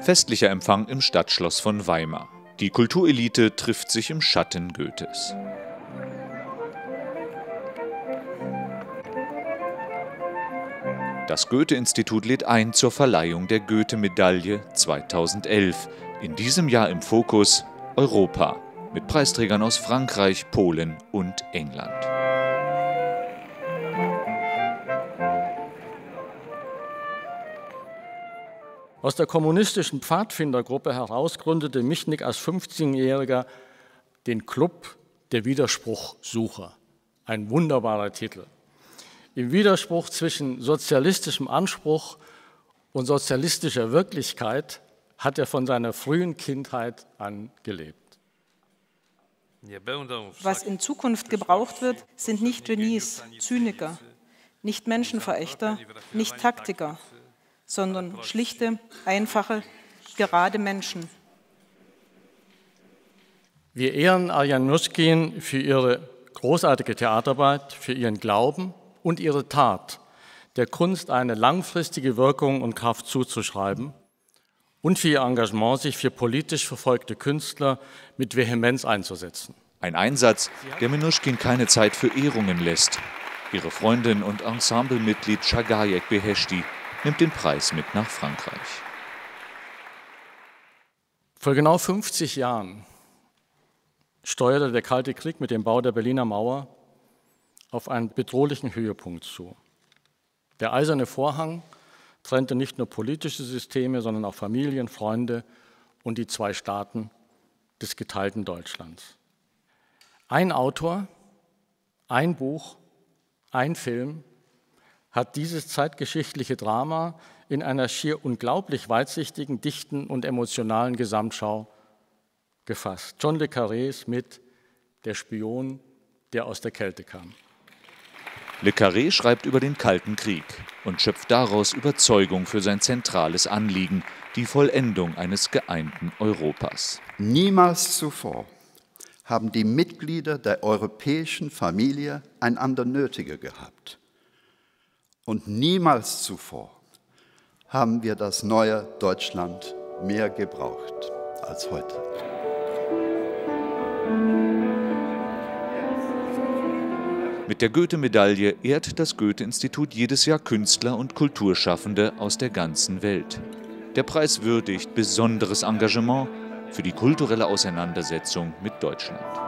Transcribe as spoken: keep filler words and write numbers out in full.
Festlicher Empfang im Stadtschloss von Weimar. Die Kulturelite trifft sich im Schatten Goethes. Das Goethe-Institut lädt ein zur Verleihung der Goethe-Medaille zweitausendelf. In diesem Jahr im Fokus Europa, mit Preisträgern aus Frankreich, Polen und England. Aus der kommunistischen Pfadfindergruppe heraus gründete Michnik als fünfzehnjähriger den Club der Widerspruchsucher. Ein wunderbarer Titel. Im Widerspruch zwischen sozialistischem Anspruch und sozialistischer Wirklichkeit hat er von seiner frühen Kindheit an gelebt. Was in Zukunft gebraucht wird, sind nicht Genies, Zyniker, nicht Menschenverächter, nicht Taktiker, sondern schlichte, einfache, gerade Menschen. Wir ehren Arjan Mnouchkin für ihre großartige Theaterarbeit, für ihren Glauben und ihre Tat, der Kunst eine langfristige Wirkung und Kraft zuzuschreiben und für ihr Engagement, sich für politisch verfolgte Künstler mit Vehemenz einzusetzen. Ein Einsatz, der Mnouchkin keine Zeit für Ehrungen lässt. Ihre Freundin und Ensemblemitglied Chagayek Beheshti nimmt den Preis mit nach Frankreich. Vor genau fünfzig Jahren steuerte der Kalte Krieg mit dem Bau der Berliner Mauer auf einen bedrohlichen Höhepunkt zu. Der eiserne Vorhang trennte nicht nur politische Systeme, sondern auch Familien, Freunde und die zwei Staaten des geteilten Deutschlands. Ein Autor, ein Buch, ein Film hat dieses zeitgeschichtliche Drama in einer schier unglaublich weitsichtigen, dichten und emotionalen Gesamtschau gefasst. John le Carrés mit Der Spion, der aus der Kälte kam. Le Carré schreibt über den Kalten Krieg und schöpft daraus Überzeugung für sein zentrales Anliegen, die Vollendung eines geeinten Europas. Niemals zuvor haben die Mitglieder der europäischen Familie einander nötiger gehabt. Und niemals zuvor haben wir das neue Deutschland mehr gebraucht als heute. Mit der Goethe-Medaille ehrt das Goethe-Institut jedes Jahr Künstler und Kulturschaffende aus der ganzen Welt. Der Preis würdigt besonderes Engagement für die kulturelle Auseinandersetzung mit Deutschland.